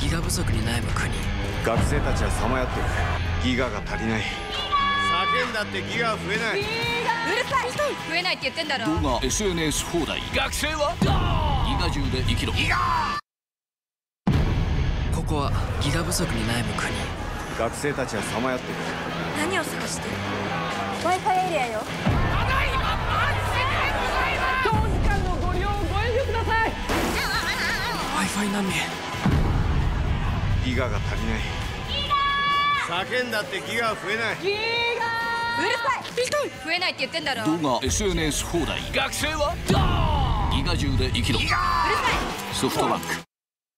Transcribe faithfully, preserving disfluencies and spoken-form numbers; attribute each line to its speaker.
Speaker 1: ギガ不足に悩む国。
Speaker 2: 学生たちはさまよってる。ギガが足りない。叫んだってギガは増えない。
Speaker 3: うるさい。増えないって言ってんだろ。
Speaker 4: 動画 エスエヌエス 放題。学生はギガ中で生きろ。ギガ
Speaker 1: ここはギガ不足に悩む国。
Speaker 2: 学生たちはさまよってる。
Speaker 3: 何を探してる？ Wi-Fi エリアよ。
Speaker 5: 長時間のご利用ご遠慮ください。
Speaker 1: Wi-Fi 難民。
Speaker 2: ギガが足りない。叫んだってギガは増えない。
Speaker 3: うるさい。増えないって言ってんだろ。
Speaker 4: 動画 エスエヌエス 放題。学生はギガ中で生きろ。
Speaker 3: うるさい。
Speaker 4: ソフトバンク。